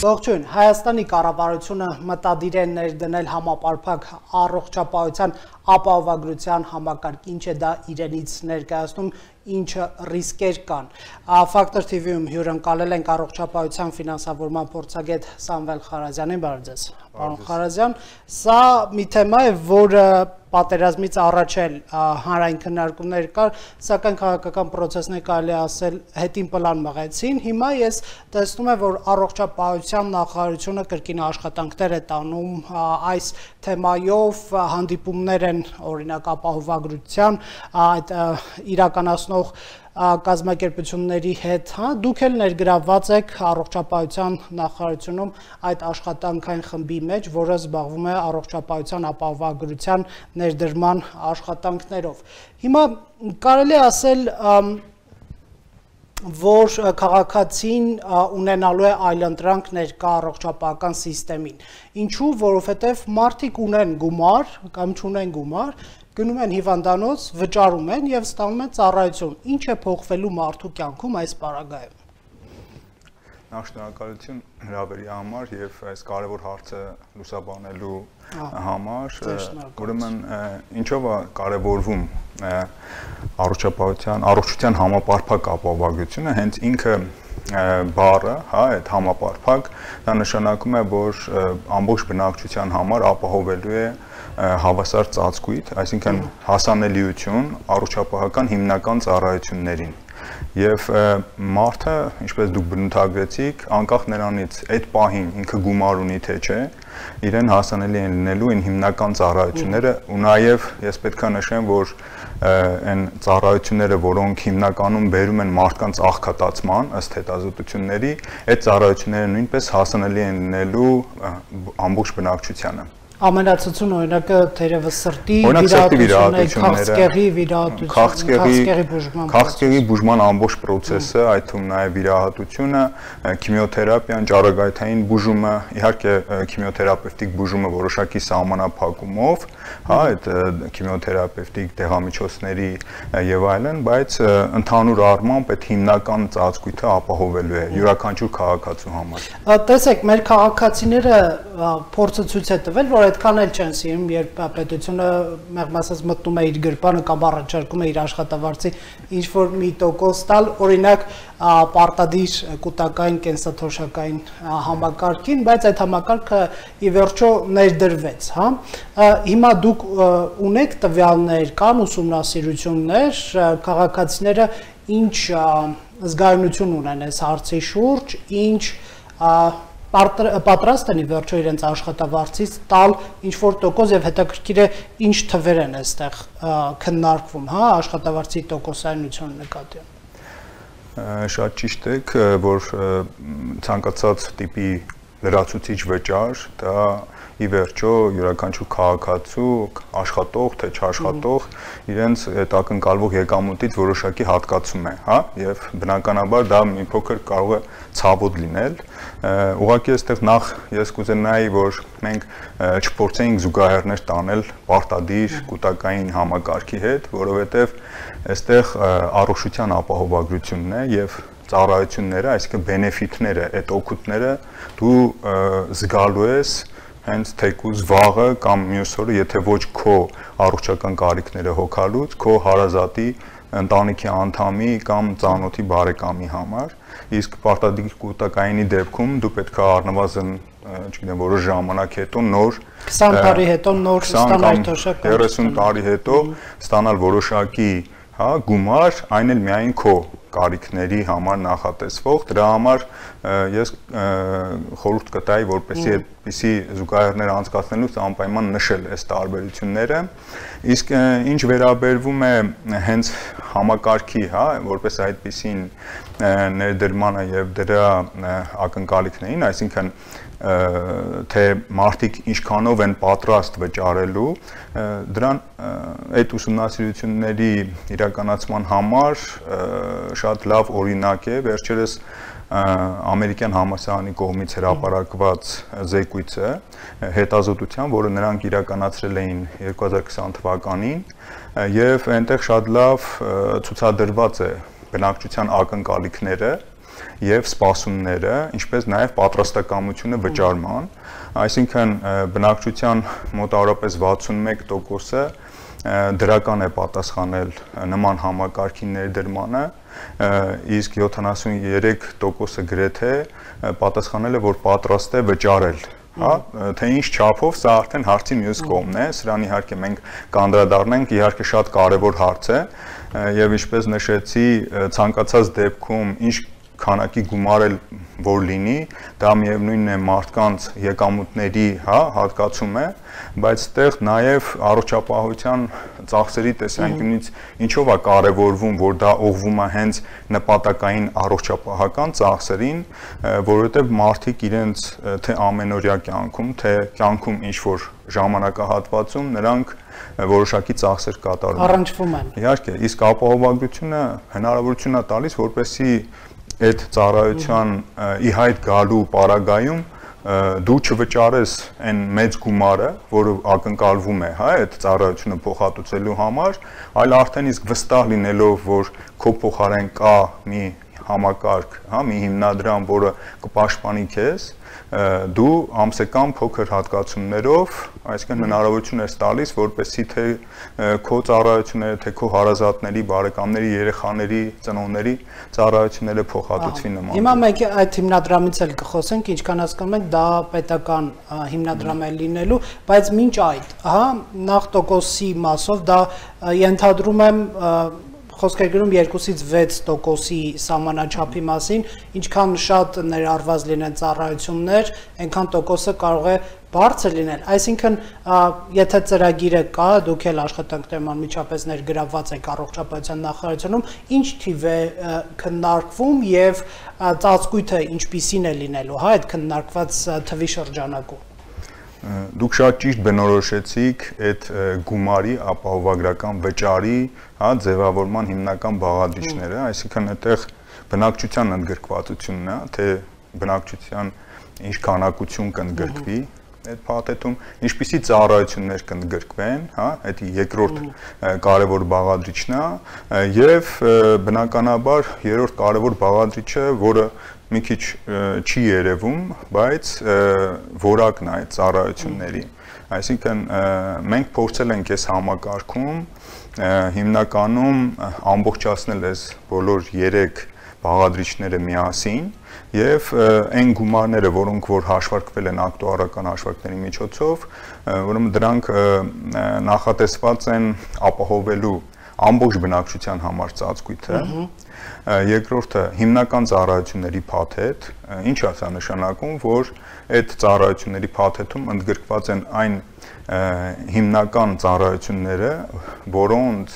Ողջույն, Հայաստանի կառավարությունը մտադիր է ներդնել համապարփակ առողջապահության ապահովագրության համակարգ, ինչ է դա իրենից ներկայացնում, ինչը ռիսկեր կան։ Factortv-ում հյուրընկալել ենք առողջապահության ֆինանսավորման փորձագետ Սամվել Խարազյանին, բարև ձեզ։ Պարոն Խարազյան, սա մի թեմա է, որը պատերազմից առաջ էլ հանրային քննարկումներ կար, սակայն քաղաքական պրոցեսներ կարելի ասել հետին պլան մղեցին։ Հիմա ես տեսնում եմ, որ առողջապահության նախարարությունը կրկին աշխատանքներ է տանում այս թեմայով, հանդիպումներ են օրինակ ապահովագրության այդ իրականացնող կազմակերպությունների հետ, դուք էլ ներգրավված եք առողջապահության նախարարությունում այդ աշխատանքային խմբի մեջ, որը զբաղվում է առողջապահության ապահովագրության ներդրման աշխատանքներով։ Հիմա կարելի է ասել, որ քաղաքացին ունենալու է այլընտրանք ներկա առողջապահական սիստեմին։ Ինչու, որովհետև մարդիկ ունեն գումար կամ չունեն գումար, գնում են հիվանդանոց, վճարում են եւ ստանում են ծառայություն։ Ինչ է փոխվելու մարդու կյանքում այս պարագայում։ Նախ շնորհակալություն հրավերի համար եւ այս կարեւոր հարցը լուսաբանելու համար, ուրեմն ինչով է կարևորվում առողջության համապարփակ ապահովագրությունը, հենց ինքը բառը, այդ համապարփակ, դա նշանակում է, որ ամբողջ բնակչության համար ապահովելու է հավասար ծածկույթ, այսինքն հասանելիություն առողջապահական հիմնական ծառայություններին։ Եվ մարդը, ինչպես դուք բնութագրեցիք, անկախ նրանից այդ պահին ինքը գումար ունի թե չէ, իրեն հասանելի են լինելու այն հիմնական ծառայությունները, ու նաև ես պետք է նշեմ, որ այն ծառայությունները, որոնք հիմնականում բերում են մարդկանց աղքատացման ըստ հետազոտությունների, այդ ծառայությունները նույնպես հասանելի են լինելու ամբողջ բնակչությանը։ Ամենացածուն օրինակը թերևս սրտի վիրահատությունները, քաղցկեղի բուժման ամբողջ պրոցեսը, այդ թվում նաև վիրահատությունը, քիմիոթերապիան, ճառագայթային բուժումը, իհարկե քիմիոթերապևտիկ բուժումը որոշակի սահմանափակումով, այդ քիմիոթերապևտիկ դեղամիջոցների եւ այլն, բայց ընդհանուր առմամբ այդ հիմնական ծածկույթը ապահովելու է յուրաքանչյուր քաղաքացու համար։ Տեսեք, մեր քաղաքացիները փորձը ցույց է տվել, որ այդքան էլ չեն սիրում, երբ պետությունը մեղմ ասած մտնում է իր գրպանը կամ առաջարկում է իր աշխատավարձի ինչ-որ մի տոկոս տալ, օրինակ պարտադիր կൂട്ടակային կենսաթոշակային համակարգին, բայց այդ համակարգը ի վերջո ներդրվեց, Հիմա դուք ունեք տվյալներ, կան ուսումնասիրություններ, քաղաքացիները ինչ զգայունություն ունեն այս հարցի շուրջ, ինչ պատրաստ են ի վերջո իրենց աշխատավարձից տալ ինչ-որ տոկոս եւ հետաքրքիր է ինչ թվեր են այստեղ քննարկվում, աշխատավարձի տոկոսայնության նկատի։ Շատ ճիշտ եք, որ ցանկացած տիպի լրացուցիչ վճար, դա ի վերջո յուրաքանչյուր քաղաքացու, աշխատող թե չաշխատող, իրենց այդ ակնկալվող եկամուտից որոշակի հատկացում է, եւ բնականաբար դա մի փոքր կարող է ցավոտ լինել։ Ուղղակի այստեղ նախ ես կուզենայի, որ մենք չփորձեինք զուգահեռներ տանել պարտադիր կൂട്ടակային համակարգի հետ, որովհետեւ այստեղ առողջության ապահովագրությունն է եւ ծառայությունները, այսինքն բենեֆիտները, այդ օգուտները դու զգալու ես հենց թեկուզ վաղը կամ մյուս օրը, եթե ոչ քո առողջական կարիքները հոգալուց, քո հարազատի, ընտանիքի անդամի կամ ծանոթի բարեկամի համար, իսկ պարտադիր կൂട്ടակայինի դեպքում դու պետք է առնվազն, չգիտեմ, որոշ ժամանակ հետո նոր 20 տարի հետո նոր ստանալ թոշակ 30 տարի հետո ստանալ որոշակի, գումար, այն էլ միայն քո կարիքների համար նախատեսվող, դրա համար ես խորհուրդ կտայի, որպեսզի այդպիսի զուգահեռներ անցկացնելուց անպայման նշել այս տարբերությունները, իսկ ինչ վերաբերվում է հենց համակարգի, որպես այդպիսին ներդրմանը եւ դրա ակնկալիքներին, այսինքն թե մարդիկ ինչքանով են պատրաստ վճարելու, դրան այդ ուսումնասիրությունների իրականացման համար շատ լավ օրինակ է վերջերս ամերիկյան համալսարանի կողմից հրապարակված զեկույցը հետազոտության, որը նրանք իրականացրել էին 2020 թվականին, եւ այնտեղ շատ լավ ցուցադրված է բնակչության ակնկալիքները եւ սպասումները, ինչպես նաեւ պատրաստակամությունը վճարման, այսինքն բնակչության մոտավորապես 61%-ը դրական է պատասխանել նման համակարգի ներդրմանը, իսկ 73%-ը գրեթե պատասխանել է, որ պատրաստ է վճարել, հա, թե ինչ չափով, սա արդեն հարցի մյուս կողմն է, սրան իհարկե մենք կանդրադառնանք, իհարկե շատ կարևոր հարց է, եւ ինչպես նշեցի, ցանկացած դեպքում ինչ քանակի գումար էլ որ լինի, դա միևնույնն է մարդկանց եկամուտների, հա, հատկացում է, բայց այդտեղ նաև առողջապահության ծախսերի տեսանկյունից ինչով է կարևորվում, որ դա ուղղվում է հենց նպատակային առողջապահական ծախսերին, որովհետև մարդիկ իրենց թե ամենօրյա կյանքում, թե կյանքում ինչ-որ ժամանակահատվածում նրանք որոշակի ծախսեր կատարում առնչվում են։ Իհարկե, իսկ ապահովագրությունը հնարավորություն է տալիս, որպեսզի այդ ծառայության ի հայտ գալու պարագայում դու չվճարես այն մեծ գումարը, որը ակնկալվում է, հա, այդ ծառայությունը փոխհատուցելու համար, այլ արդեն իսկ վստահ լինելով, որ քո փոխարեն կա մի համակարգ, հա, մի հիմնադրամ, որը կպաշտպանի քեզ, դու ամսական փոքր հատկացումներով, այսինքն հնարավորություն ես տալիս, որպեսզի թե քո ծառայությունները, թե քո հարազատների, բարեկամների, երեխաների, ծնողների ծառայությունները փոխհատուցվի նման։ Հիմա մենք այդ հիմնադրամից էլ կխոսենք, ինչքան հասկանում ենք, դա պետական հիմնադրամ է լինելու, բայց մինչ այդ, հա, նախ տոկոսի մասով դա ենթադրում եմ խոսք է գրում 2-ից 6%-ի սահմանաչափի մասին, ինչքան շատ ներառված լինեն ծառայություններ, այնքան տոկոսը կարող է բարձր լինել։ Այսինքն, եթե ծրագիրը կա, դուք էլ աշխատանքներում անմիջապես ներգրավված եք առողջապահության նախարարությունում, ինչ թիվ է քննարկվում եւ ծածկույթը ինչպիսին է լինելու, հա, այդ քննարկված թվի շրջանակում։ Դուք շատ ճիշտ բնորոշեցիք այդ գումարի ապահովագրական վճարի, հա, ձևավորման հիմնական բաղադրիչները, այսինքն այդտեղ բնակչության ընդգրկվածությունն է, թե բնակչության ինչ քանակություն կընդգրկվի այդ փաթեթում, ինչպիսի ծառայություններ կընդգրկվեն, հա, այդ երկրորդ կարևոր բաղադրիչն է, եւ բնականաբար երրորդ կարևոր բաղադրիչը, որը մի քիչ չի երևում, բայց որակն է այդ ծառայությունների։ Այսինքն մենք փորձել ենք այս համակարգում հիմնականում ամբողջացնել այս բոլոր 3 բաղադրիչները միասին եւ այն գումարները, որոնք որ հաշվարկվել են ակտուարական հաշվարկների միջոցով, ուրեմն դրանք նախատեսված են ապահովելու ամբողջ բնակչության համար ծածկույթը, երկրորդը հիմնական ծառայությունների փաթեթ, ինչ է սա նշանակում, որ այդ ծառայությունների փաթեթում ընդգրկված են այն հիմնական ծառայությունները, որոնց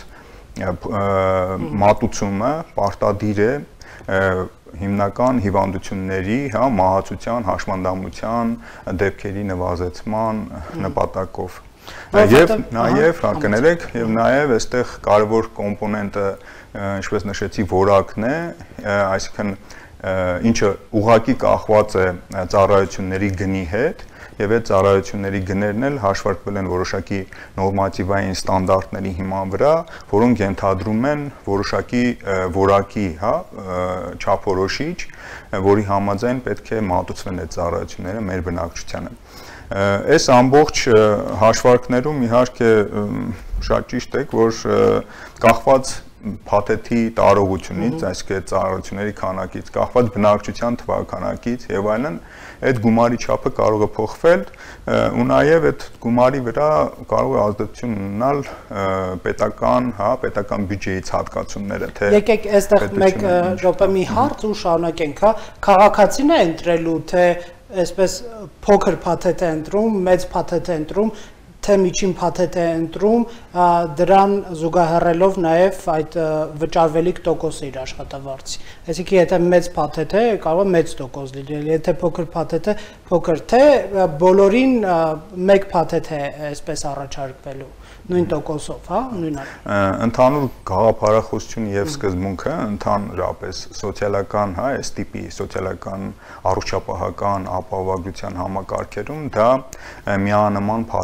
մատուցումը պարտադիր է հիմնական հիվանդությունների, հա, մահացության, հաշմանդամության դեպքերի նվազեցման նպատակով։ Եվ նաև կներեք, եւ նաև այստեղ կարևոր կոմպոնենտը, ինչպես նշեցի, որակն է, այսինքն ինչը ուղղակի կախված է ծառայությունների գնի հետ, եւ այդ ծառայությունների գներն էլ հաշվարկվել են որոշակի նորմատիվային ստանդարտների հիման վրա, որոնք ենթադրում են որոշակի որակի, հա, չափորոշիչ, որի համաձայն պետք է մատուցվեն այդ ծառայությունները մեր բնակչությանը։ Այս ամբողջ հաշվարկներում իհարկե շատ ճիշտ եք, որ կախված փաթեթի տարողությունից, այսինքն ծառայությունների քանակից, կախված բնակչության թվաքանակից եւ այլն, այդ գումարի չափը կարող է փոխվել ու նաեւ այդ գումարի վրա կարող է ազդեցություն ունենալ պետական, հա, պետական բյուջեից հատկացումները, թե եկեք այստեղ մեկ րոպե մի հարց ու շարունակենք, հա, քաղաքացին է ընտրելու, թե այսպես փոքր փաթեթ է ընտրում, մեծ փաթեթ է ընտրում, թե միջին փաթեթ է ընտրում, դրան զուգահեռելով նաև այդ վճարվելիք տոկոսը իր աշխատավարձի։ Այսինքն եթե մեծ փաթեթ է, կարող է մեծ տոկոս լինել, եթե փոքր փաթեթ է, փոքր, թե բոլորին մեկ փաթեթ է այսպես առաջարկվելու նույն տոկոսով, հա, նույնակ։ Ընդհանուր գաղափարախոսություն եւ սկզբունքը ընդհանրապես սոցիալական, հա, այս տիպի սոցիալական առողջապահական ապահովագրության համակարգերում դա միանման փաթեթի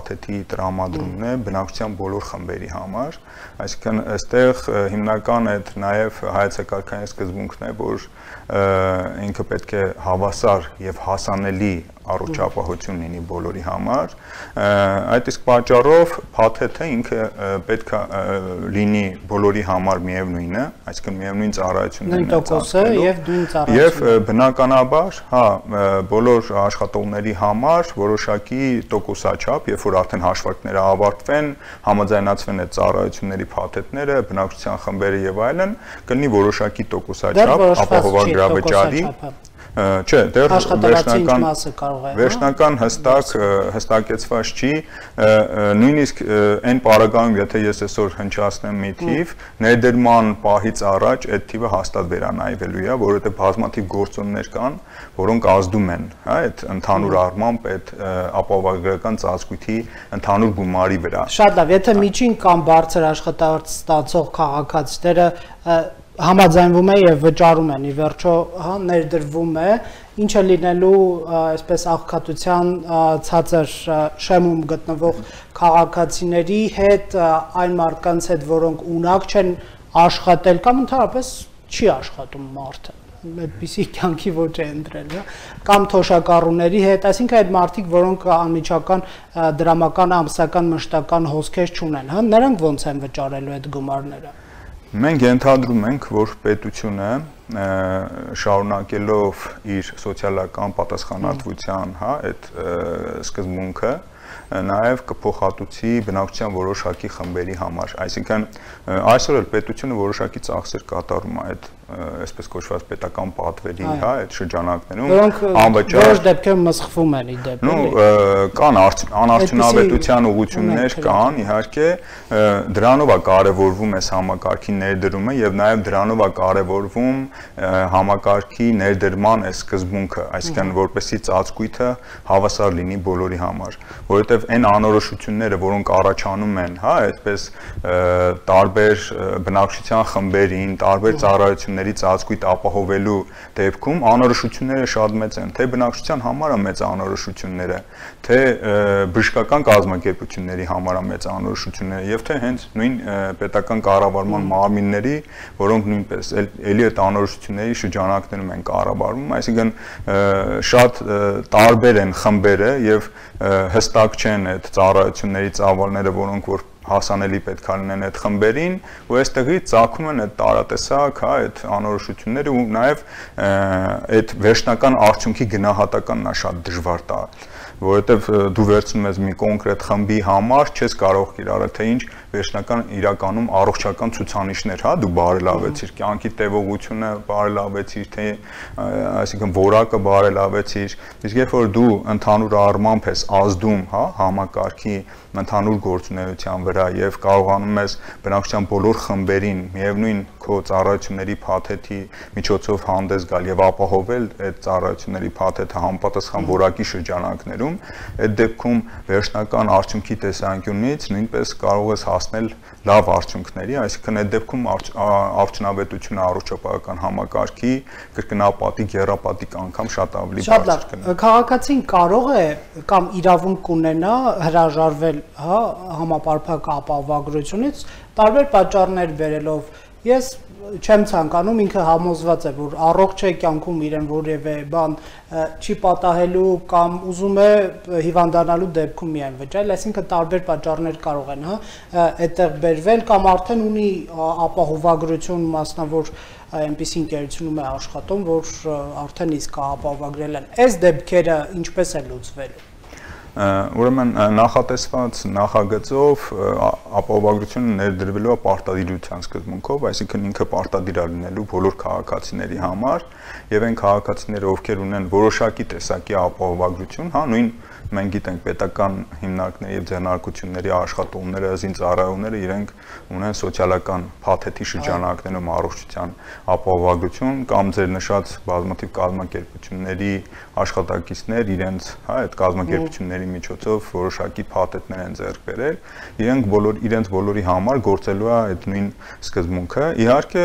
տրամադրումն է բնակչության բոլոր խմբերի համար, այսինքն այստեղ հիմնական այդ նաև հայեցակարգային սկզբունքն է, որ ինքը պետք է հավասար եւ հասանելի առողջապահություն լինի բոլորի համար, այդ իսկ պատճառով փաթեթը ինքը պետք է լինի բոլորի համար միևնույնը, այսինքն միևնույն ծառայություններն եւ բնականաբար, հա, բոլոր աշխատողների համար որոշակի տոկոսաչափ, երբ որ արդեն հաշվարկները ավարտվեն, համաձայնացվեն այդ ծառայությունների փաթեթները, բնակչության խմբերը եւ այլն, կլինի որոշակի տոկոսաչափ ապահովագրավճարի Չէ, դեռ վերջնական հստակեցված չի, նույնիսկ այն պարագայում, եթե ես այսօր հնչացնեմ մի թիվ, ներդրման պահից առաջ այդ թիվը հաստատ վերանայվելու է, որովհետև բազմաթիվ գործոններ կան, որոնք ազդում են, հա, այդ ընդհանուր առմամբ այդ ապահովագրական ծածկույթի ընդհանուր գումարի վրա։ Շատ լավ, եթե միջին կամ բարձր աշխատավարձ ստացող քաղաքացիները համաձայնվում է եւ վճարում են, ի վերջո, հա, ներդրվում է, ինչը լինելու այսպես աղքատության ցածր շեմում գտնվող քաղաքացիների հետ, այն մարդկանց հետ, որոնք ունակ չեն աշխատել կամ ընդհանրապես չի աշխատում մարդը, այդպիսի կյանքի ոչ է ընտրել, կամ թոշակառուների հետ, այսինքն այդ մարդիկ, որոնք անմիջական դրամական, ամսական, մշտական հոսքեր չունեն, հա, նրանք ոնց են վճարելու այդ գումարները։ Մենք ենթադրում ենք, որ պետությունը շարունակելով իր սոցիալական պատասխանատվության, հա, այդ սկզբունքը նաև կփոխհատուցի բնակչության որոշակի խմբերի համար, այսինքն այսօր էլ պետությունը որոշակի ծախսեր կատարում է այդ այսպես կոչված պետական պատվերի, հա, այդ շրջանակներում անվճար որոշ դեպքերում մսխվում են իդեպ։ Կան անարդյունավետության ուղղություններ կան, իհարկե, դրանով է կարևորվում այս համակարգի ներդրումը եւ նաեւ դրանով է կարևորվում համակարգի ներդրման այս սկզբունքը, այսինքն որպեսզի ծածկույթը հավասար լինի բոլորի համար, որովհետեւ այն անորոշությունները, որոնք առաջանում են, հա, այդպես տարբեր բնակչության խմբերին, տարբեր ծառայությունների ծածկույթ ապահովելու դեպքում անորոշությունները շատ մեծ են, թե բնակչության համար է մեծ անորոշությունները, թե բժշկական կազմակերպությունների համար է մեծ անորոշությունները եւ թե հենց նույն պետական կառավարման մարմինների, որոնք նույնպես էլի այդ անորոշությունների շրջանակներում են կառավարվում, այսինքն շատ տարբեր են խմբերը եւ հստակ չեն այդ ծառայությունների ծավալները, որոնք որ հասանելի պետք է լինեն այդ խմբերին, ու այստեղից ծագում են այդ տարատեսակ, հա, այդ անորոշությունները ու նաև այդ վերջնական արդյունքի գնահատականն է շատ դժվար տալ, որովհետև դու վերցնում ես մի կոնկրետ խմբի համար, չես կարող կիրառել թե ինչ վերջնական իրականում առողջական ցուցանիշներ, հա, դու բարելավեցիր, կյանքի տևողությունը բարելավեցիր, թե այսինքն որակը բարելավեցիր, իսկ երբ որ դու ընդհանուր առմամբ ես ազդում, հա, համակարգի ընդհանուր գործունեության վրա եւ կարողանում ես բնակչության բոլոր խմբերին միևնույն քո ծառայությունների փաթեթի միջոցով հանդես գալ եւ ապահովել այդ ծառայությունների փաթեթը համապատասխան որակի շրջանակներում, այդ դեպքում վերջնական արդյունքի տեսանկյունից նույնպես կարող ես հասնել լավ արդյունքների, այսինքն այդ դեպքում արդյունավետությունը առողջապահական համակարգի կրկնապատիկ, եռապատիկ անգամ շատ ավելի բարձր կլինի։ Քաղաքացին կարող է կամ իրավունք ունենա հրաժարվել, հա, համապարփակ ապահովագրությունից տարբեր պատճառներ բերելով։ Ես չեմ ցանկանում, ինքը համոզված է, որ առողջ է կյանքում իրեն որևէ բան չի պատահելու կամ ուզում է հիվանդանալու դեպքում միայն վճարել, այսինքն տարբեր պատճառներ կարող են, հա, այդտեղ բերվել կամ արդեն ունի ապահովագրություն մասնավոր այնպիսի ընկերությունում է աշխատում, որ արդեն իսկ ապահովագրել են։ Այս դեպքերը ինչպես է լուծվելու։ Ուրեմն նախատեսված նախագծով ապահովագրությունը ներդրվելու է պարտադիրության սկզբունքով, այսինքն ինքը պարտադիր է լինելու բոլոր քաղաքացիների համար եւ այն քաղաքացիները, ովքեր ունեն որոշակի տեսակի ապահովագրություն, հա, նույն մենք գիտենք պետական հիմնարկների եւ ձեռնարկությունների աշխատողները, զինծառայողները իրենք ունեն սոցիալական փաթեթի շրջանակներում առողջության ապահովագրություն կամ ձեր նշած բազմաթիվ կազմակերպությունների աշխատակիցներ իրենց, հա, այդ կազմակերպությունների միջոցով որոշակի փաթեթներ են ձեռք բերել, իրենց բոլորի համար գործելու է այդ նույն սկզբունքը։ Իհարկե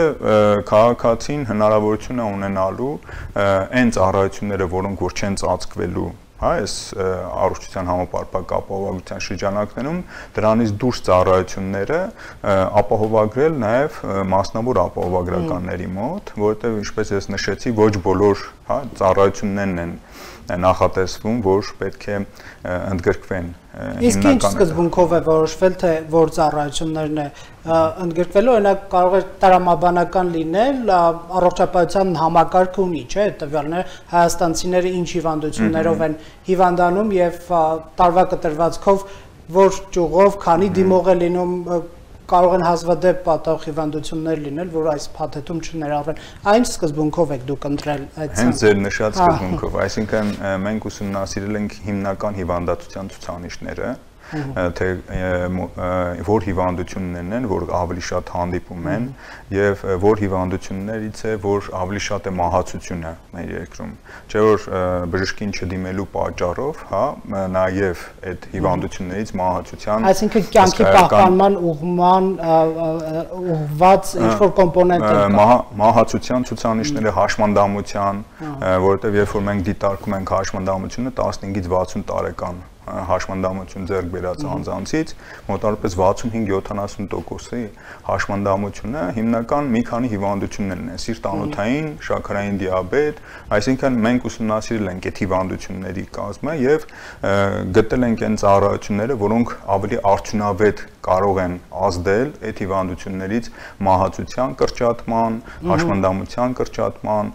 քաղաքացին հնարավորություն է ունենալու այն ծառայությունները, որոնք որ չեն ծածկվելու հա, այս առողջության համապարփակ ապահովագրության շրջանակներում դրանից դուրս ծառայությունները ապահովագրել նաև մասնավոր ապահովագրականների մոտ, որովհետև ինչպես ես նշեցի, ոչ բոլոր, հա, ծառայություններն են նախատեսվում, որ պետք է ընդգրկվեն Իսկ ինչ սկզբունքով է որոշվել, թե որ ծառայություններն է ընդգրկվելու, օրինակ կարող է տրամաբանական լինել, առողջապահության համակարգը ունի, չէ՞, տվյալները հայաստանցիները ինչ հիվանդություններով են հիվանդանում եւ տարվա կտրվածքով որ ճյուղով, քանի դիմող է լինում կարող են հազվադեպ պատահող հիվանդություններ լինել, որ այս փաթեթում չներառվեն։ Այն սկզբունքով եք դուք ընտրել այդ հենց ձեր նշած սկզբունքով, այսինքն մենք ուսումնասիրել ենք հիմնական հիվանդացության ցուցանիշները, թե որ հիվանդություններն են, որ ավելի շատ հանդիպում են եւ որ հիվանդություններից է, որ ավելի շատ է մահացությունը մեր երկրում։ Չէ՞ որ բժշկին չդիմելու պատճառով, հա, նաեւ այդ հիվանդություններից մահացության, այսինքն կյանքի պահպանման ուղղման ուղղված ինչ-որ կոմպոնենտ է։ Մահացության ցուցանիշները հաշմանդամության, որովհետեւ երբ որ մենք դիտարկում ենք հաշմանդամությունը 15-ից 60 տարեկան հաշմանդամություն ձեռք բերած անձանցից մոտավորապես 65-70%-ի հաշմանդամությունը հիմնական մի քանի հիվանդություններն են՝ սիրտանոթային, շաքարային դիաբետ, այսինքն մենք ուսումնասիրել ենք այդ հիվանդությունների կազմը եւ գտել ենք այն ծառայությունները, որոնք ավելի արդյունավետ կարող են ազդել այդ հիվանդություններից մահացության կրճատման, հաշմանդամության կրճատման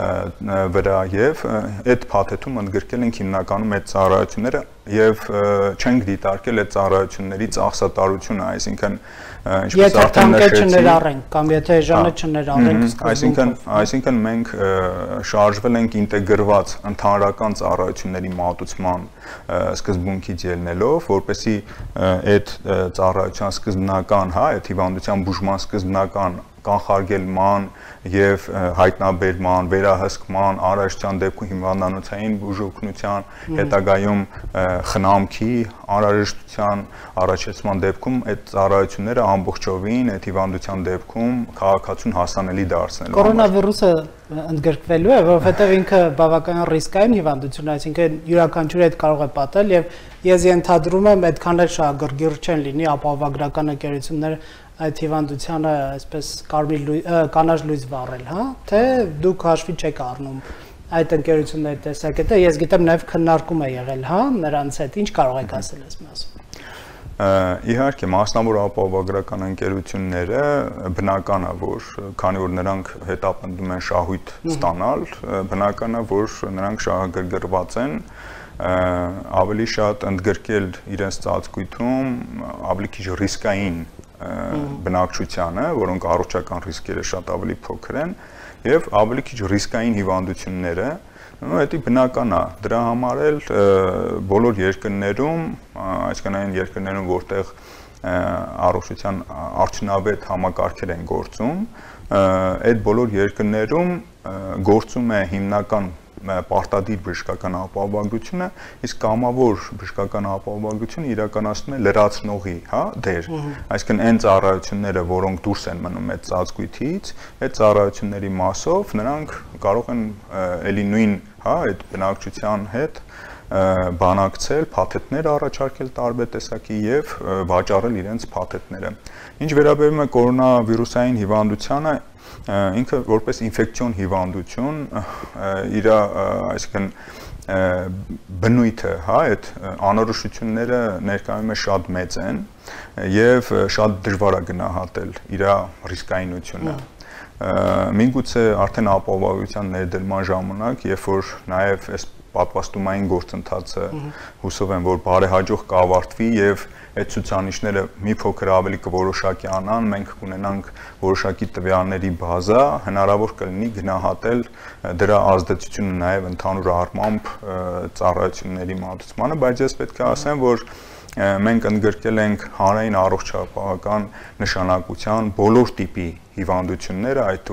վրա եւ այդ փաթեթում ընդգրկել ենք հիմնականում այդ ծառայությունները եւ չենք դիտարկել այդ ծառայությունների ծախսատարությունը, այսինքն ինչպես արդեն նշեցի, կամ եթե էժանը չներառենք, այսինքն մենք շարժվել ենք ինտեգրված ընդհանրական ծառայությունների մատուցման սկզբունքից ելնելով, որպեսզի այդ ծառայության սկզբնական, հա, այդ հիվանդության բուժման սկզբնական կանխարգելման եւ հայտնաբերման, վերահսկման, անհրաժեշտության դեպքում հիվանդանոցային բուժօգնության, հետագայում խնամքի անհրաժեշտության առաջացման դեպքում այդ ծառայությունները ամբողջովին այդ հիվանդության դեպքում քաղաքացուն հասանելի դարձնելու։ Կորոնավիրուսը ընդգրկվելու է, որովհետեւ ինքը բավականին ռիսկային հիվանդություն է, այսինքն յուրաքանչյուրը այդ կարող է պատել եւ ես ենթադրում եմ այդքան էլ շահագրգիռ չեն լինի ապահովագրական ընկերությունները այդ հիվանդությանը այսպես կանաչ լույս վառել, հա, թե դուք հաշվի չեք առնում այդ ընկերությունների տեսակետը, ես գիտեմ նաև քննարկում է եղել, հա, նրանց հետ, ինչ կարող եք ասել այս մասում։ Իհարկե, մասնավոր ապահովագրական ընկերությունները բնական է, որ քանի որ նրանք հետապնդում են շահույթ ստանալ, բնական է, որ նրանք շահագրգռված են ավելի շատ ընդգրկել իրենց ծածկույթում ավելի քիչ ռիսկային բնակչությանը, որոնք առողջական ռիսկերը շատ ավելի փոքր են եւ ավելի քիչ ռիսկային հիվանդությունները, դա բնական է։ Դրա համար էլ բոլոր երկրներում, այսինքն այն երկրներում, որտեղ առողջության արդյունավետ համակարգեր են գործում, այդ բոլոր երկրներում գործում է հիմնական պարտադիր բժշկական ապահովագրությունը, իսկ կամավոր բժշկական ապահովագրությունը իրականացնում է լրացնողի, հա, դեր, այսինքն այն ծառայությունները, որոնք դուրս են մնում այդ ծածկույթից, այդ ծառայությունների մասով նրանք կարող են էլի նույն, հա, այդ բնակչության հետ բանակցել, փաթեթներ առաջարկել տարբեր տեսակի եւ վաճառել իրենց փաթեթները։ Ինչ վերաբերում է կորոնավիրուսային հիվանդությանը, ինքը որպես ինֆեկցիոն հիվանդություն իր, այսինքն բնույթը, հա, այդ անորոշությունները ներկայում է շատ մեծ են եւ շատ դժվար է գնահատել իր ռիսկայինությունը։ Միգուցե արդեն ապահովագրության ներդրման ժամանակ, երբ որ նաեւ այս պատվաստումային գործընթացը հուսով եմ, որ բարեհաջող կավարտվի եւ այդ ցուցանիշները մի փոքր ավելի կորոշակյանան, մենք կունենանք որոշակի տվյալների բազա, հնարավոր կլինի գնահատել դրա ազդեցությունը նաեւ ընդհանուր առմամբ ծառայությունների մատուցմանը, բայց ես պետք է ասեմ, որ մենք ընդգրկել ենք հանրային առողջապահական նշանակության բոլոր տիպի հիվանդությունները, այդ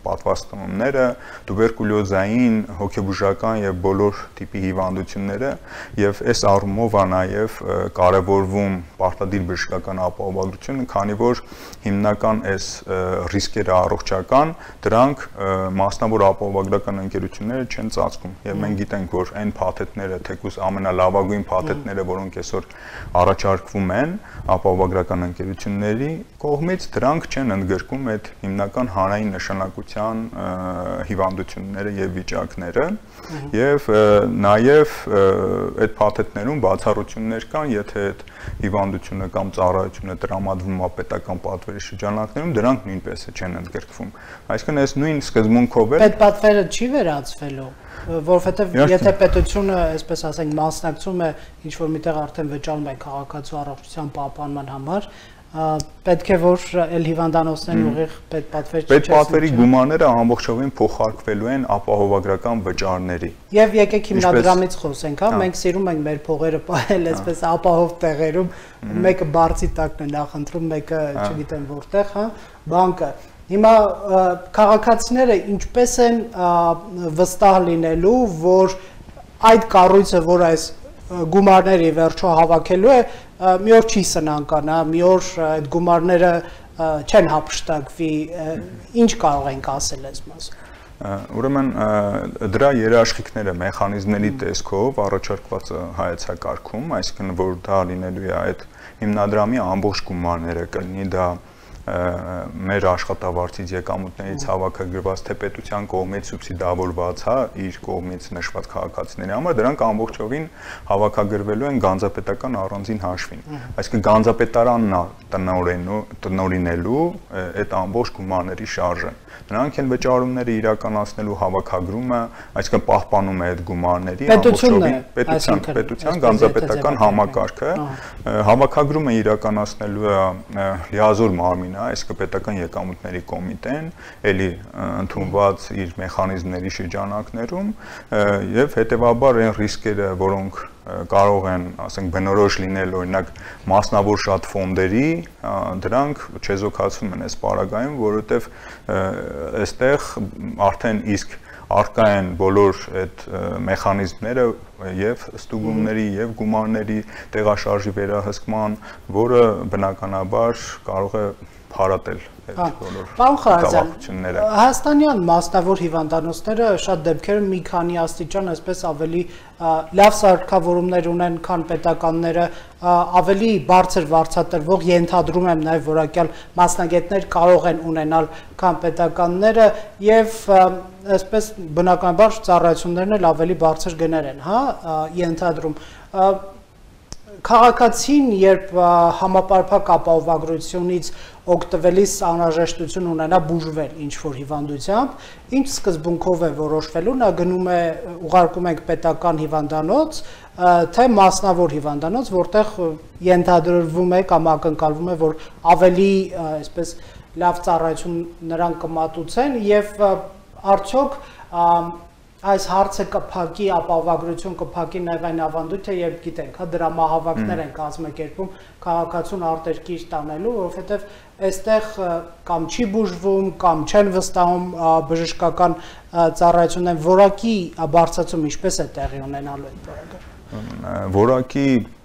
պատվաստումները, տուբերկուլյոզային, հոգեբուժական եւ բոլոր տիպի հիվանդությունները եւ այս առումով է նաեւ կարեւորվում պարտադիր բժշկական ապահովագրությունը, քանի որ հիմնական այս ռիսկերը առողջական դրանք մասնավոր ապահովագրական ընկերությունները չեն ծածկում եւ մենք գիտենք, որ այն փաթեթները, թեկուզ ամենալավագույն փաթեթները, որոնք այսօր առաջարկվում են ապահովագրական ընկերությունների կողմից, դրանք չեն ընդգրկում այդ հիմնական հանրային նշանակության հիվանդությունները եւ վիճակները եւ նաեւ այդ փաթեթներում բացառություններ կան, եթե այդ հիվանդությունը կամ ծառայությունը տրամադրվում է պետական պատվերի շրջանակներում, դրանք նույնպես չեն ընդգրկվում։ Այսինքն այս նույն սկզբունքով է պետպատվերը չի վերացվելու, որովհետեւ եթե պետությունը, այսպես ասենք, մասնակցում է ինչ որ միտեղ արդեն վճարում է քաղաքացու առողջության պահպանման համար, պետք է որ էլ հիվանդանոցներն ուղիղ պետպատվեր պետպատվերի գումարները ամբողջովին փոխարկվելու են ապահովագրական վճարների։ Եվ եկեք հիմնադրամից խոսենք, հա, մենք սիրում ենք մեր փողերը պահել այսպես ապահով տեղերում, մեկը բարձի տակն է նախընտրում, մեկը չգիտեմ որտեղ, հա, բանկը։ Հիմա քաղաքացիները ինչպես են վստահ լինելու, որ այդ կառույցը, որ այս գումարների վերջո հավաքելու է, մի օր չի սնանկանա, մի օր այդ գումարները չեն հափշտակվի, ինչ կարող ենք ասել այս մասում։ Ուրեմն դրա երաշխիքները մեխանիզմների տեսքով առաջարկված հայեցակարգում, այսինքն որ դա լինելու է այդ հիմնադրամի ամբողջ գումարները, կլինի դա մեր աշխատավարձից եկամուտներից հավաքագրված թե պետության կողմից սուբսիդավորված, հա, իր կողմից նշված քաղաքացիների համար, դրանք ամբողջովին հավաքագրվելու են գանձապետական առանձին հաշվին։ Այսինքն գանձապետարանն է տնօրինելու այդ ամբողջ գումարների շարժը։ Նրանք են վճարումները իրականացնելու հավաքագրումը, այսինքն պահպանում է այդ գումարների ամբողջովին պետության գանձապետական համակարգը, հավաքագրումը իրականացնելու է լիազոր մարմինը, այսինքն պետական եկամուտների կոմիտեն, էլի ընդունված իր մեխանիզմների շրջանակներում եւ հետեւաբար այն ռիսկերը, որոնք կարող են, ասենք, բնորոշ լինել, օրինակ մասնավոր շատ ֆոնդերի, դրանք չեզոքացվում են այս պարագայում, որովհետև այստեղ արդեն իսկ առկա են բոլոր այդ մեխանիզմները եւ ստուգումների եւ գումարների տեղաշարժի վերահսկման, որը բնականաբար կարող է փարատել այդ բոլոր կապակցությունները։ Հայաստանյան մասնավոր հիվանդանոցները շատ դեպքերում մի քանի աստիճան այսպես ավելի լավ սարքավորումներ ունեն, քան պետականները, ավելի բարձր վարձատրվող, ենթադրում եմ նաև որակյալ մասնագետներ կարող են ունենալ, քան պետականները եւ այսպես բնականաբար ծառայություններն էլ ավելի բարձր գներ են, հա, ենթադրում։ Քաղաքացին, երբ համապարփակ ապահովագրությունից օգտվելիս անհրաժեշտություն ունենա բուժվել ինչ-որ հիվանդությամբ, ինչ սկզբունքով է որոշվելու, նա գնում է, ուղարկում ենք պետական հիվանդանոց, թե մասնավոր հիվանդանոց, որտեղ ենթադրվում է կամ ակնկալվում է, որ ավելի այսպես լավ ծառայություն նրան կմատուցեն եւ արդյոք այս հարցը կփակի ապահովագրություն կփակի նաև այն ավանդույթը, երբ գիտենք, հա, դրամահավաքներ են կազմակերպում քաղաքացուն արտերկիր տանելու, որովհետև այստեղ կամ չի բուժվում, կամ չեն վստահում բժշկական ծառայություններին, որակի բարձրացում ինչպես է տեղի ունենալու այդ բանը։ Որակի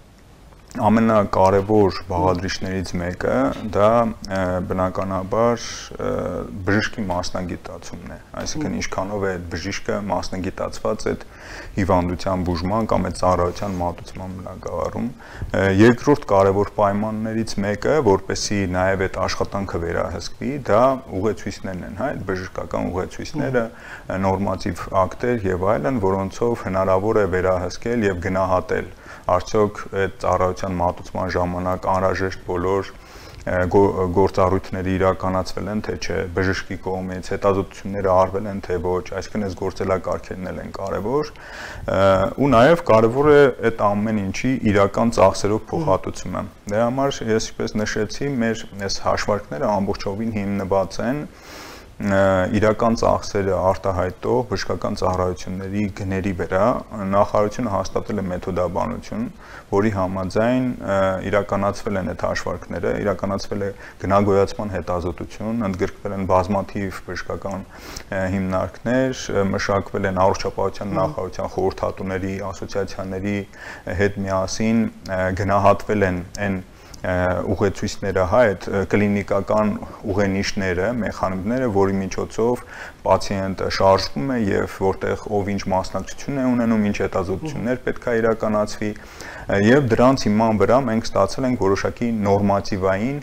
ամենակարևոր բաղադրիչներից մեկը դա բնականաբար բժշկի մասնագիտացումն է, այսինքն ինչքանով է այդ բժիշկը մասնագիտացված այդ հիվանդության բուժման կամ այդ ծառայության մատուցման բնագավառում։ Երկրորդ կարևոր պայմաններից մեկը, որպեսզի նաև այդ աշխատանքը վերահսկվի, դա ուղեցույցներն են, հա, այդ բժշկական ուղեցույցները, նորմատիվ ակտեր եւ այլն, որոնցով հնարավոր է վերահսկել եւ գնահատել արդյոք այդ ծառայության մատուցման ժամանակ անհրաժեշտ բոլոր գործառույթները իրականացվել են, թե չէ, բժշկի կողմից հետազոտությունները արվել են, թե ոչ, այսինքն այս գործելակարգերն են կարևոր, ու նաև կարևոր է այդ ամեն ինչի իրական ծախսերով փոխհատուցումը։ Դրա համար ես ինչպես նշեցի, մեր այս հաշվարկները ամբողջովին հիմնված են իրական ծախսերը արտահայտող բժշկական ծառայությունների գների վրա նախարարությունը հաստատել է մեթոդաբանություն, որի համաձայն իրականացվել են այդ հաշվարկները, իրականացվել է գնագոյացման հետազոտություն, ընդգրկվել են բազմաթիվ բժշկական հիմնարկներ, մշակվել են առողջապահության նախարարության խորհրդատուների, ասոցիացիաների հետ միասին գնահատվել են այն ուղեցույցները, այդ կլինիկական ուղենիշները, մեխանիզմները, որի միջոցով պացիենտը շարժվում է եւ որտեղ ով ինչ մասնակցություն է ունենում, ինչ հետազոտություններ պետք է իրականացվի եւ դրանց հիման վրա մենք ստացել ենք որոշակի նորմատիվային,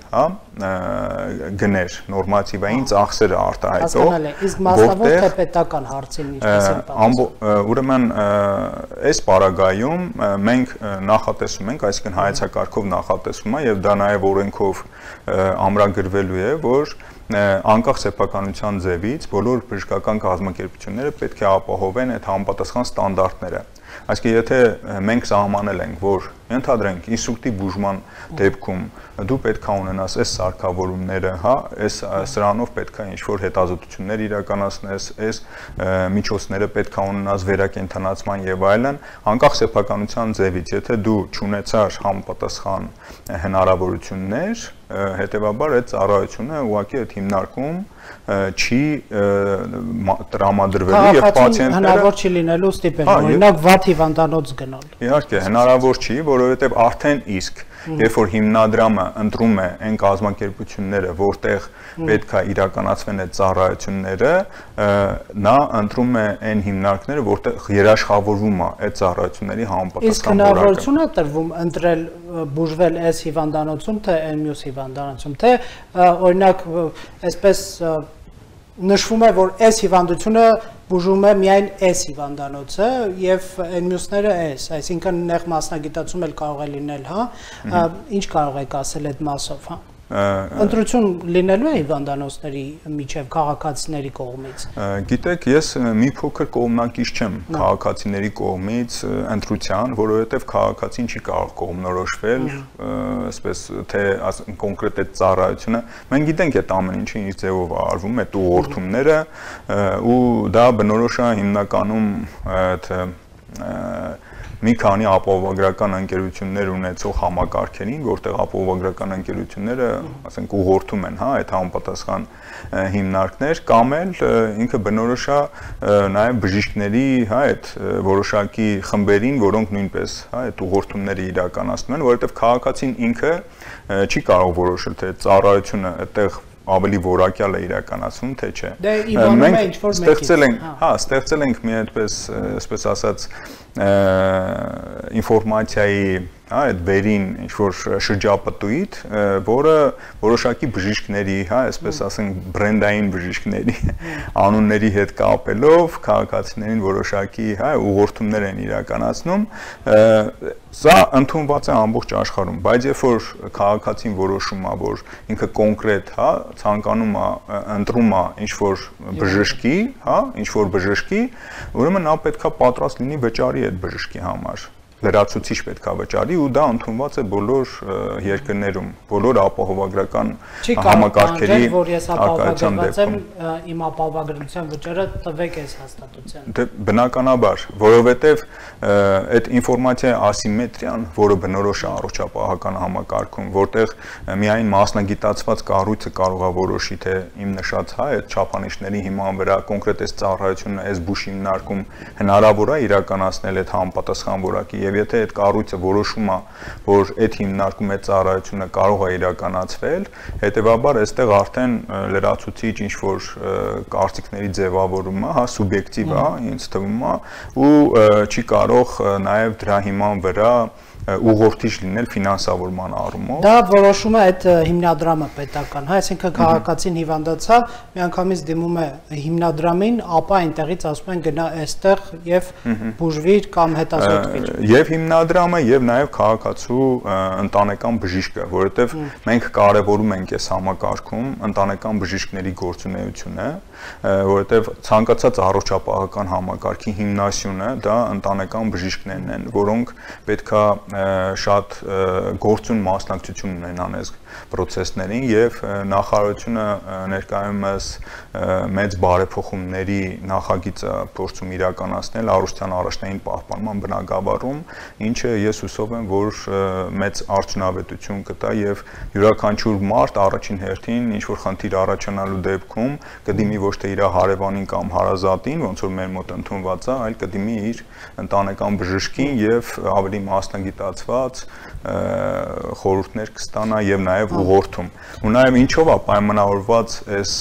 գներ, նորմատիվային ծախսերը արտահայտող, իսկ մասնավոր թե պետական հարցին ուրեմն այս պարագայում մենք նախատեսում ենք, այսինքն հայեցակարգով նախատեսում է եւ դա նաեւ օրենքով ամրագրվելու է, որ անկախ սեփականության ձևից բոլոր բժշկական կազմակերպությունները պետք է ապահովեն այդ համապատասխան ստանդարտները։ Այսինքն եթե մենք սահմանել ենք, որ ընդհանրենք ինսուլտի բուժման դեպքում դու պետք է ունենաս այս սարքավորումները, այս սրանով պետք է ինչ-որ հետազոտություններ իրականացնես, այս միջոցները պետք է ունենաս վերակենդանացման եւ այլն, անկախ սեփականության ձևից, եթե դու չունեցար համապատասխան հնարավորություններ, հետեւաբար այդ ծառայությունը ուղղակի այդ հիմնարկում չի տրամադրվելու եւ պացիենտները հնարավոր չի լինելու ստիպել, օրինակ վատ հիվանդանոց գնալ։ Իհարկե, հնարավոր չի, որովհետեւ արդեն իսկ երբ որ հիմնադրամը ընտրում է այն կազմակերպությունները, որտեղ պետք է իրականացվեն այդ ծառայությունները, նա ընտրում է այն հիմնարկները, որտեղ երաշխավորվում է այդ ծառայությունների համապատասխան որակը։ Իսկ հնարավորություն է տրվում ընտրել բուժվել այս հիվանդանոցում, թե այն մյուս հիվանդանոցում, թե օրինակ այսպես նշվում է, որ այս հիվանդությունը բուժում է միայն այս հիվանդանոցը եւ այն մյուսները այս, այսինքն նեղ մասնագիտացում էլ կարող է լինել, ինչ կարող եք ասել այդ մասով, Ընտրություն լինելու է հիվանդանոցների միջև քաղաքացիների կողմից։ Գիտեք, ես մի փոքր կողմնակից չեմ քաղաքացիների կողմից ընտրության, որովհետև քաղաքացին չի կարող կողմնորոշվել, այսպես թե կոնկրետ այդ ծառայությունը, մենք գիտենք այդ ամեն ինչը ինչ ձևով է արվում, այդ ուղղորդումները, ու դա բնորոշ է հիմնականում մի քանի ապահովագրական ընկերություններ ունեցող համակարգերին, որտեղ ապահովագրական ընկերությունները, ասենք, ուղղորդում են, այդ համապատասխան հիմնարկներ, կամ էլ ինքը բնորոշ է նաև բժիշկների, այդ որոշակի խմբերին, որոնք նույնպես, այդ ուղղորդումները իրականացնում են, որովհետև քաղաքացին ինքը չի կարող որոշել, թե ծառայությունը այդտեղ ավելի որակյալ է իրականացում, թե չէ։ Մենք ստեղծել ենք մի այդպես, այսպես ասած, ինֆորմացիայի այդ վերին ինչ-որ շրջապտույտ, որը որոշակի բժիշկների, այսպես ասենք, բրենդային բժիշկների անունների հետ կապելով քաղաքացիներին որոշակի ուղղորդումներ են իրականացնում, սա ընդունված է ամբողջ աշխարհում, բայց երբ որ քաղաքացին որոշում է, որ ինքը կոնկրետ, ցանկանում է, ընտրում է ինչ-որ բժշկի, ուրեմն նա պետք է պատրաստ լինի վճարի այդ բժշկի համար, լրացուցիչ պետք է վճարի ու դա ընդունված է բոլոր երկրներում, բոլոր ապահովագրական համակարգերի արկայության դեպքում։ Իմ ապահովագրության վճարը տվեք այս հաստատության։ Դե բնականաբար, որովհետև այդ ինֆորմացիայի ասիմետրիան, որը բնորոշ է առողջապահական համակարգում, որտեղ միայն մասնագիտացված կառույցը կարող է որոշի, թե իմ նշած այդ չափանիշների հիման վրա կոնկրետ այս ծառայությունը այս բուժ հիմնարկում հնարավոր է իրականացնել այդ համապատասխան որակի եւ եթե այդ կառույցը որոշում է, որ այդ հիմնարկում այդ ծառայությունը կարող է իրականացվել, հետեւաբար այստեղ արդեն լրացուցիչ ինչ-որ կարծիքների ձևավորումը, սուբյեկտիվ է, ինձ թվում է, ու չի կարող նաեւ դրա հիման վրա ուղղորդիչ լինել ֆինանսավորման առումով։ Դա որոշում է այդ հիմնադրամը պետական, այսինքն քաղաքացին հիվանդացավ, միանգամից դիմում է հիմնադրամին, ապա այնտեղից ասում են գնա այստեղ եւ բուժվիր կամ հետազոտվիր։ Եվ հիմնադրամը եւ նաեւ քաղաքացու ընտանեկան բժիշկը, որովհետեւ մենք կարեւորում ենք այս համակարգում ընտանեկան բժիշկների գործունեությունը, որովհետեւ ցանկացած առողջապահական համակարգի հիմնասյունը դա ընտանեկան բժիշկներն են, որոնք պետքա շատ գործուն մասնակցություն ունենան այս process-ներին եւ նախարարությունը ներկայումս մեծ բարեփոխումների նախագիծը փորձում իրականացնել առողջության առաջնային պահպանման բնագավառում, ինչը ես հուսով եմ, որ մեծ արդյունավետություն կտա եւ յուրաքանչյուր մարդ առաջին հերթին ինչ որ խնդիր առաջանալու դեպքում կդիմի ոչ թե իր հարևանին կամ հարազատին, ոնց որ մեր մոտ ընդունված է, այլ կդիմի իր ընտանեկան բժշկին եւ ավելի մասնագիտացված խորհուրդներ կստանա եւ նաեւ ուղղորդում։ Ու նաեւ ինչով է պայմանավորված այս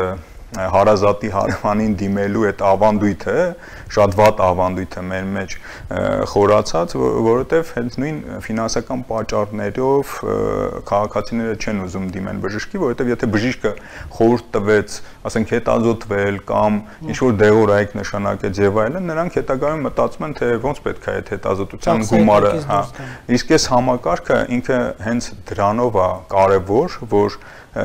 հարազատի հարևանին դիմելու այդ ավանդույթը, շատ վատ ավանդույթ է մեր մեջ խորացած, որովհետև հենց նույն ֆինանսական պատճառներով քաղաքացիները չեն ուզում դիմեն բժշկի, որովհետև եթե բժիշկը խորհուրդ տվեց, ասենք հետազոտվել կամ ինչ-որ դեղորայք նշանակեց եւ այլն, նրանք հետագայում մտածում են, թե ոնց պետք է այդ հետազոտության գումարը, հա, իսկ այս համակարգը ինքը հենց դրանով է կարեւոր, որ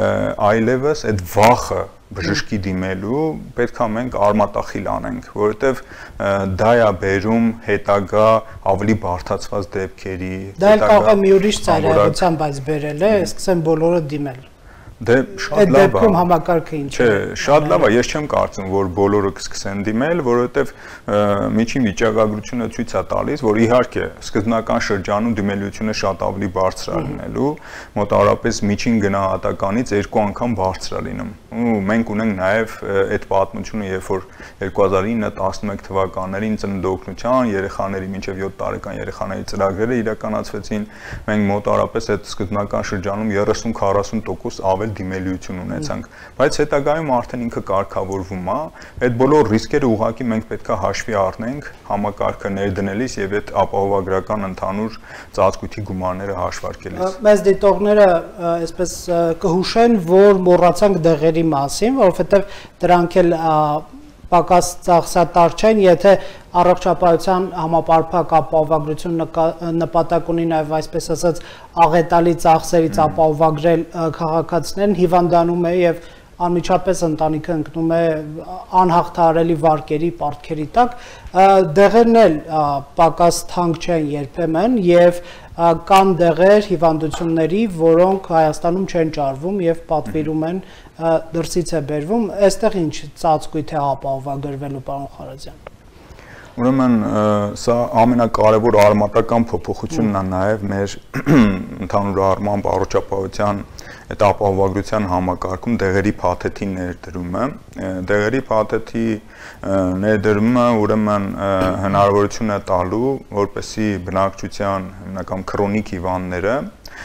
այլևս այդ վախը բժշկի դիմելու պետք է մենք արմատախիլ անենք, որովհետև դա է բերում հետագա ավելի բարդացված դեպքերի, դա կարող է մի ուրիշ ծայրահեղության, բայց բերել է, սկսեն բոլորը դիմել։ Դե շատ լավ է։ Համակարգը ինչ է։ Չէ, շատ լավ է, ես չեմ կարծում, որ բոլորը կսկսեն դիմել, որովհետև միջին վիճակագրությունը ցույց է տալիս, որ իհարկե սկզբնական շրջանում դիմելիությունը շատ ավելի բարձր է լինելու, մոտավորապես միջին գնահատականից 2 անգամ բարձր է լինում։ Ու մենք ունենք նաև այդ պատմությունը, երբ որ 2009-11 թվականներին ծննդօգնության երեխաների մինչև 7 տարեկան երեխաների ծրագրերը իրականացվեցին, մենք մոտավորապես այդ սկզբնական շրջանում 30-40% ավել դիմելիություն ունեցանք, բայց հետագայում արդեն ինքը կարգավորվում է, այդ բոլոր ռիսկերը ուղղակի մենք պետք է հաշվի առնենք համակարգը ներդնելիս եւ այդ ապահովագրական ընդհանուր ծածկույթի գումարները հաշվարկելիս։ Մեզ դիտողները այսպես կհուշեն, որ մոռացանք դեղերի մասին, որովհետեւ դրանք էլ պակաս ծախսատար չեն, եթե առողջապահության համապարփակ ապահովագրություն նպատակ ունի նաև այսպես ասած աղետալի ծախսերից ապահովագրել քաղաքացիներին, հիվանդանում է եւ անմիջապես ընտանիքը ընկնում է անհաղթահարելի վարկերի, պարտքերի տակ, դեղերն էլ պակաս թանկ չեն երբեմն եւ կան դեղեր հիվանդությունների, որոնք Հայաստանում չեն ճարվում եւ պատվիրում են դրսից է բերվում, այստեղ ինչ ծածկույթ է ապահովագրվելու, պարոն Խարազյան։ Ուրեմն սա ամենակարևոր արմատական փոփոխությունն է նաև մեր ընդհանուր առմամբ առողջապահության այդ ապահովագրության համակարգում դեղերի փաթեթի ներդրումը, դեղերի փաթեթի ներդրումը ուրեմն հնարավորություն է տալու, որպեսզի բնակչության հիմնական քրոնիկ հիվանդները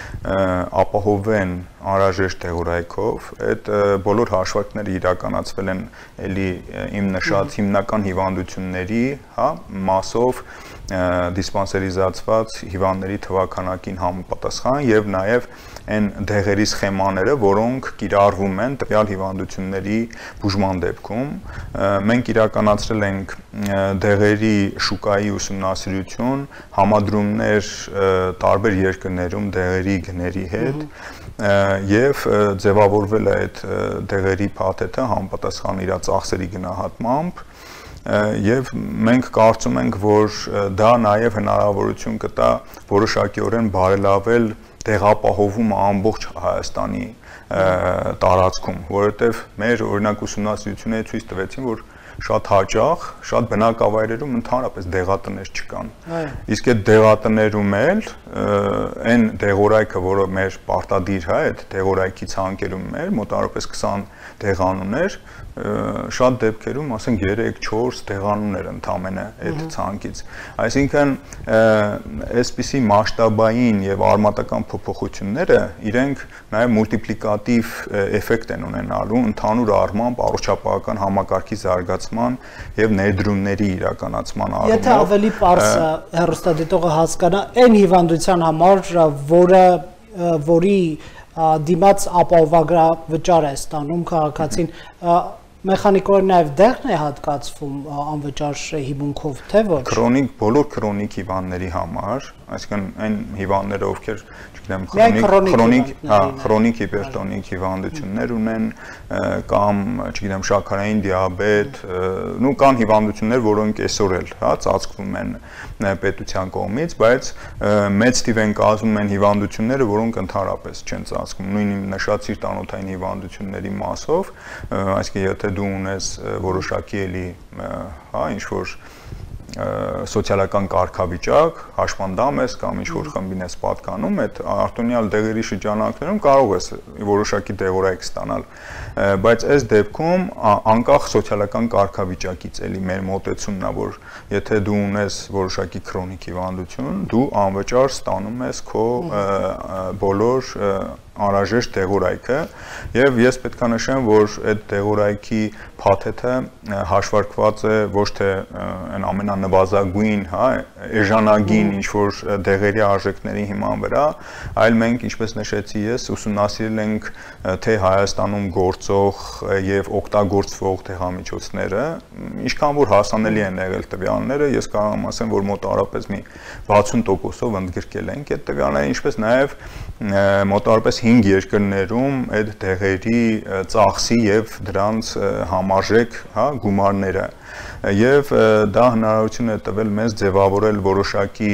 ապահովեն անհրաժեշտ դեղորայքով, այդ բոլոր հաշվարկները իրականացվել են էլի իմ նշած հիմնական հիվանդությունների, հա, մասով դիսպանսերիզացված հիվանդների թվաքանակին համապատասխան եւ նաեւ այն դեղերի սխեմաները, որոնք կիրառվում են տվյալ հիվանդությունների բուժման դեպքում, մենք իրականացրել ենք դեղերի շուկայի ուսումնասիրություն, համադրումներ տարբեր երկրներում դեղերի գների հետ եւ ձևավորվել է այդ դեղերի փաթեթը համապատասխան իր ծախսերի գնահատմամբ եւ մենք կարծում ենք, որ դա նաեւ հնարավորություն կտա որոշակիորեն բարելավել դեղապահովումը ամբողջ Հայաստանի տարածքում, որովհետեւ մեր օրինակ ուսումնասիրությունները ցույց տվեցին, որ շատ հաճախ, շատ բնակավայրերում ընդհանրապես դեղատներ չկան։ Իսկ այդ դեղատներում էլ այն դեղորայքը, որը մեր պարտադիր է, այդ դեղորայքի ցանկերում մեր մոտավորապես 20 դեղանուններ, շատ դեպքերում, ասենք 3-4 դեղանուններ ընդամենը այդ ցանկից։ Այսինքն, այսպիսի մասշտաբային եւ արմատական փոփոխությունները իրենք նաեւ մուլտիպլիկատիվ էֆեկտ են ունենալու ընդհանուր առմամբ առողջապահական համակարգի զարգացման եւ ներդրումների իրականացման առումով։ Եթե ավելի պարզ հեռուստադիտողը հասկանա, այն հիվանդության համար, որի դիմաց ապահովագրավճար է ստանում քաղաքացին, մեխանիկորեն նաև դեղն է հատկացվում անվճար հիմունքով, թե ոչ։ Բոլոր քրոնիկ հիվանդների համար, այսինքն այն հիվանդները, ովքեր, չգիտեմ, քրոնիկ հիպերտոնիկ հիվանդություններ ունեն, կամ, չգիտեմ, շաքարային դիաբետ, ու կան հիվանդություններ, որոնք այսօր էլ, ծածկվում են պետության կողմից, բայց մեծ թիվ են կազմում են հիվանդությունները, որոնք ընդհանրապես չեն ծածկվում, նույն նշած սիրտանոթային հիվանդությունների մասով, այսինքն եթե դու ունես որոշակի էլի, ինչ-որ սոցիալական կարգավիճակ, հաշմանդամ ես կամ ինչ-որ խմբին ես պատկանում, այդ արտոնյալ դեղերի շրջանակներում կարող ես որոշակի դեղորայք ստանալ, բայց այս դեպքում անկախ սոցիալական կարգավիճակից էլի մեր մոտեցումն է, որ եթե դու ունես որոշակի քրոնիկ հիվանդություն, դու անվճար ստանում ես քո բոլոր անհրաժեշտ դեղորայքը եւ ես պետք է նշեմ, որ այդ դեղորայքի փաթեթը հաշվարկված է ոչ թե այն ամենանվազագույն, էժանագին ինչ-որ դեղերի արժեքների հիման վրա, այլ մենք, ինչպես նշեցի ես, ուսումնասիրել ենք թե Հայաստանում գործող եւ օգտագործվող դեղամիջոցները, ինչքան որ հասանելի են եղել տվյալները, ես կարող եմ ասեմ, որ մոտավորապես մի 60%-ով ընդգրկել ենք այդ տվյալները, ինչպես նաեւ մոտավորապես 5 երկրներում այդ դեղերի ծախսի եւ դրանց համարժեք գումարները եւ դա հնարավորություն է տվել մեզ ձևավորել որոշակի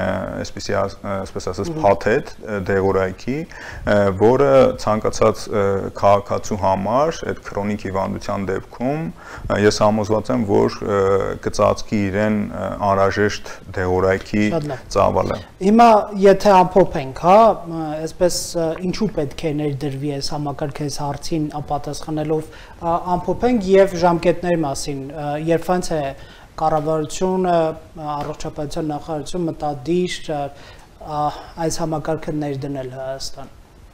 այսպես ասած փաթեթ դեղորայքի, որը ցանկացած քաղաքացու համար այդ քրոնիկ հիվանդության դեպքում ես համոզված եմ, որ կծածկի իրեն անհրաժեշտ դեղորայքի ծավալը։ Հիմա եթե ամփոփենք, այսպես ինչու պետք է ներդրվի այս համակարգը այս հարցին պատասխանելով ամփոփենք եւ ժամկետների մասին, երբ ոնց է կառավարությունը, առողջապահության նախարարությունը մտադիր այս համակարգը ներդնել Հայաստան։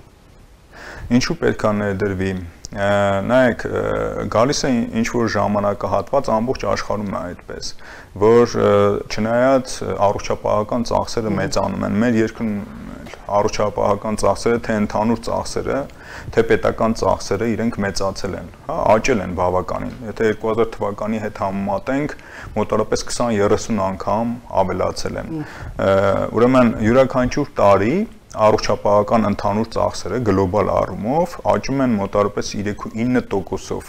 Ինչու պետք է ներդրվի։ Նայեք, գալիս է ինչ-որ ժամանակահատված ամբողջ աշխարհում է այդպես, որ չնայած առողջապահական ծախսերը մեծանում են, մեր երկրում առողջապահական ծախսերը, թե ընդհանուր ծախսերը, թե պետական ծախսերը իրենք մեծացել են, աճել են բավականին։ Եթե 2000 թվականի հետ համեմատենք, մոտավորապես 20-30 անգամ ավելացել են։ Ուրեմն յուրաքանչյուր տարի առողջապահական ընդհանուր ծախսերը գլոբալ առումով աճում են մոտավորապես 3-9%-ով։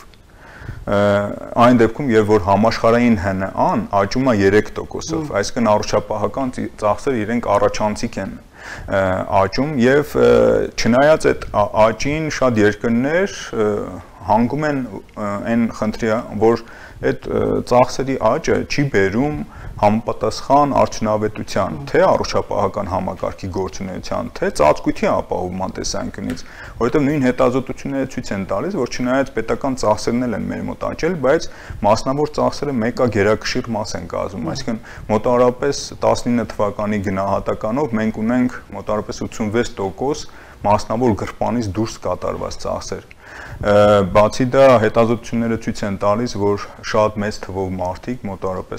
Այն դեպքում, երբ որ համաշխարհային ՀՆԱ-ն աճում է 3%-ով, այսինքն առողջապահական ծախսերը իրենք առաջանցիկ են աճում եւ չնայած այդ աճին շատ երկրներ հանգում են այն խնդրի, որ այդ ծախսերի աճը չի բերում համապատասխան արդյունավետության, թե առողջապահական համակարգի գործունեության, թե ծածկույթի ապահովման տեսանկյունից, որովհետև նույն հետազոտությունները ցույց են տալիս, որ չնայած պետական ծախսերն են մեր մոտ աճել, բայց մասնավոր ծախսերը մեկը գերակշիռ մաս են կազմում, այսինքն մոտավորապես 19 թվականի գնահատականով մենք ունենք մոտավորապես 86% մասնավոր գրպանից դուրս կատարված ծախսեր։ Բացի դա հետազոտությունները ցույց են տալիս, որ շատ մեծ թվով մարդիկ, մոտավորապես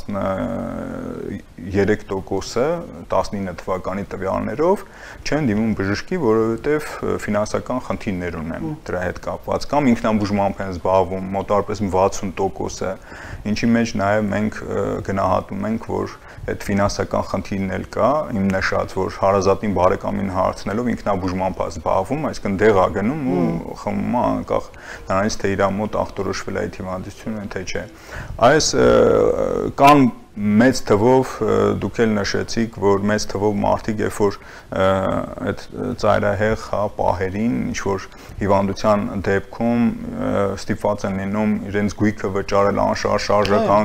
13%-ը 19 թվականի տվյալներով չեն դիմում բժշկի, որովհետև ֆինանսական խնդիրներ ունեն դրա հետ կապված, կամ ինքնաբուժմամբ են զբաղվում, մոտավորապես 60%-ը, ինչի մեջ նաև մենք գնահատում ենք, որ այդ ֆինանսական խնդիրն էլ կա, իմ նշած, որ հարազատին բարեկամին հարցնելով ինքնաբուժմամբ է զբաղվում, այսինքն դեղ է գնում ու խմում է անկախ նրանից, թե իր մոտ ախտորոշվել այդ հիվանդությունը, թե չէ։ Այս կան մեծ թվով դուք էլ նշեցիք, որ մեծ թվով մարդիկ, երբ որ այդ ծայրահեղ պահերին, ինչ-որ հիվանդության դեպքում ստիպված են լինում իրենց գույքը վճարել անշարժական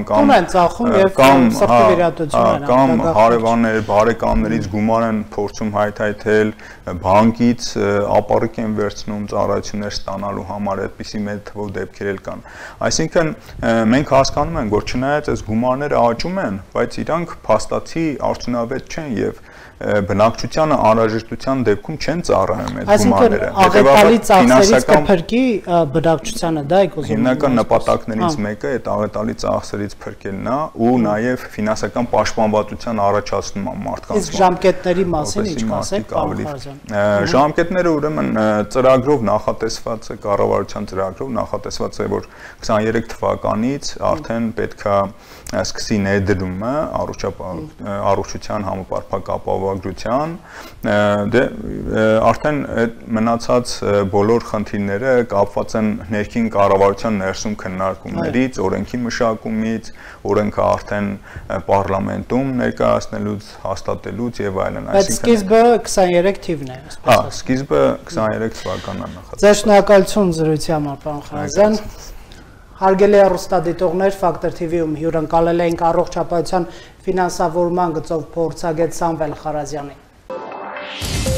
կամ հարևաններ, բարեկամներից գումար են փորձում հայթայթել, բանկից ապառիկ են վերցնում ծառայություններ ստանալու համար, այդպիսի մեծ թվով դեպքեր էլ կան։ Այսինքն մենք հասկանում ենք, որ չնայած այս գումարները աճում են, բայց իրանք փաստացի արդյունավետ չեն եւ բնակչությանը անհրաժեշտության դեպքում չեն ծառայում այդ գումարները։ Աղետալի ծախսերից կփրկի բնակչությանը, դա եք ուզում։ Հիմնական նպատակներից մեկը այդ աղետալի ծախսերից փրկելն է ու նաև ֆինանսական պաշտպանվածության առաջացնում է մարդկանց։ Իսկ ժամկետների մասին ինչ կասեք, պարոն Խարազյան։ Ժամկետները ուրեմն ծրագրով նախատեսված է, կառավարության ծրագրով նախատեսված է, որ 23 թվականից արդեն պետքա սկսի ներդրումը առողջության համապարփակ ապահովագրության, դե արդեն այդ մնացած բոլոր խնդիրները կապված են ներքին կառավարության ներսում քննարկումներից, օրենքի մշակումից, օրենքը արդեն պարլամենտում ներկայացնելուց, հաստատելուց եւ այլն, Բայց սկիզբը 23 թիվն է, ասես։ Հա, սկիզբը 23 թվականն է նախատեսված։ Ձեր շնորհակալություն զրույցի համար, պարոն Խարազյան։ Հարգելի հեռուստադիտողներ, Factortv-ում հյուրընկալել էինք առողջապահության ֆինանսավորման գծով փորձագետ Սամվել Խարազյանին։